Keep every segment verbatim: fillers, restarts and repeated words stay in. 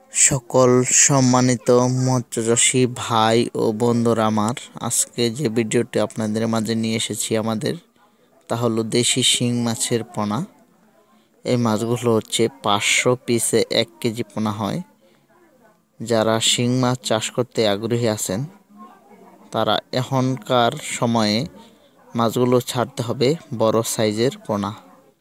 সকল সম্মানিত মৎস্যচাষী ভাই ও বন্ধুরা আমার, আজকে যে ভিডিওটি আপনাদের মাঝে নিয়ে এসেছি আমাদের, তা হলো দেশি শিং মাছের পোনা। এই মাছগুলো হচ্ছে পাঁচশো পিসে এক কেজি পোনা হয়। যারা শিং মাছ চাষ করতে আগ্রহী আছেন তারা এখনকার সময়ে মাছগুলো ছাড়তে হবে বড় সাইজের পোনা।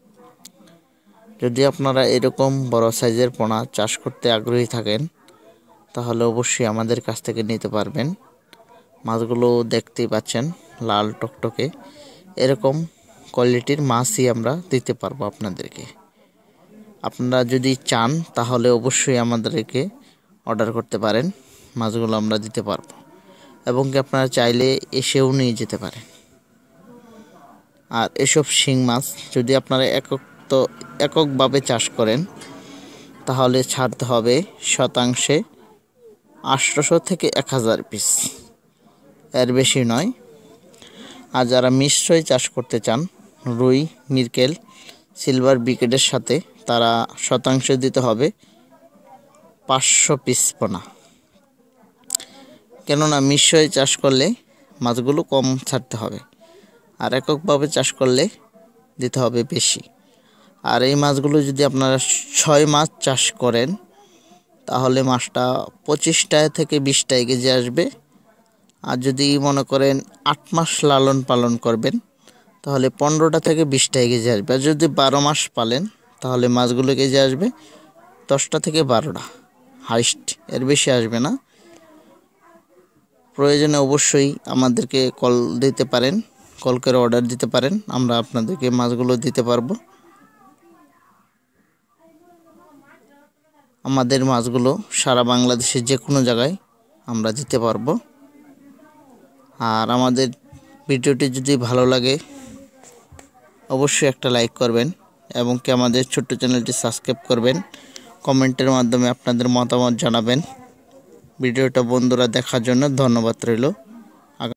যদি আপনারা এরকম বড় সাইজের পোনা চাষ করতে আগ্রহী থাকেন তাহলে অবশ্যই আমাদের কাছ থেকে নিতে পারবেন। মাছগুলো দেখতেই পাচ্ছেন লাল টকটকে, এরকম কোয়ালিটির মাছই আমরা দিতে পারবো আপনাদেরকে। আপনারা যদি চান তাহলে অবশ্যই আমাদেরকে অর্ডার করতে পারেন, মাছগুলো আমরা দিতে পারবো এবং কি আপনারা চাইলে এসেও নিয়ে যেতে পারেন। আর এসব শিং মাছ যদি আপনারা একক তো এককভাবে চাষ করেন তাহলে ছাড়তে হবে শতাংশে আটশোশো থেকে এক হাজার পিস, এর বেশি নয়। আর যারা মিশ্রই চাষ করতে চান রুই, মিরকেল, সিলভার বিকেটের সাথে, তারা শতাংশে দিতে হবে পাঁচশো পিস পোনা। কেননা মিশ্রই চাষ করলে মাছগুলো কম ছাড়তে হবে, আর এককভাবে চাষ করলে দিতে হবে বেশি। আর এই মাছগুলো যদি আপনারা ছয় মাস চাষ করেন তাহলে মাছটা পঁচিশটায় থেকে বিশটায় কেজি আসবে। আর যদি মনে করেন আট মাস লালন পালন করবেন তাহলে পনেরোটা থেকে বিশটায় কেজি আসবে। আর যদি বারো মাস পালেন তাহলে মাছগুলো কেজি আসবে দশটা থেকে বারোটা, হাইস্ট, এর বেশি আসবে না। প্রয়োজনে অবশ্যই আমাদেরকে কল দিতে পারেন, কল করে অর্ডার দিতে পারেন, আমরা আপনাদেরকে মাছগুলো দিতে পারবো। আমাদের মাছগুলো সারা বাংলাদেশের যে কোনো জায়গায় আমরা দিতে পারবো। আর আমাদের ভিডিওটি যদি ভালো লাগে অবশ্যই একটা লাইক করবেন এবং কি আমাদের ছোট্ট চ্যানেলটি সাবস্ক্রাইব করবেন। কমেন্টের মাধ্যমে আপনাদের মতামত জানাবেন। ভিডিওটা বন্ধুরা দেখার জন্য ধন্যবাদ রইল।